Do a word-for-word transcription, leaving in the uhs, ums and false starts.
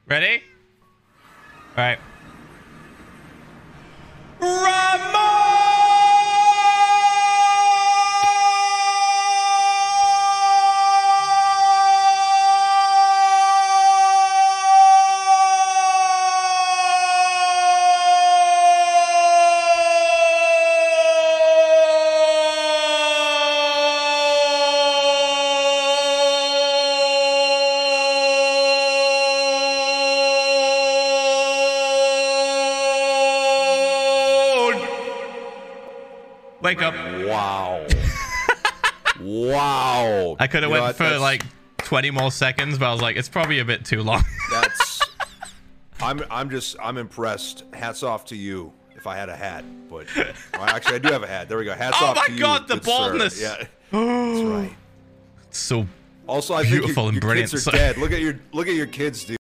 Ready? All right. Ramon! Wake up. Wow. Wow. I could have went what? for that's, like twenty more seconds, but I was like, it's probably a bit too long. That's I'm I'm just I'm impressed. Hats off to you. If I had a hat, but well, actually I do have a hat. There we go. Hats oh off to you. Oh my god, the baldness. Sir. Yeah. That's right. It's so also I beautiful think your, and your brilliant. kids are dead. Look at your look at your kids, dude.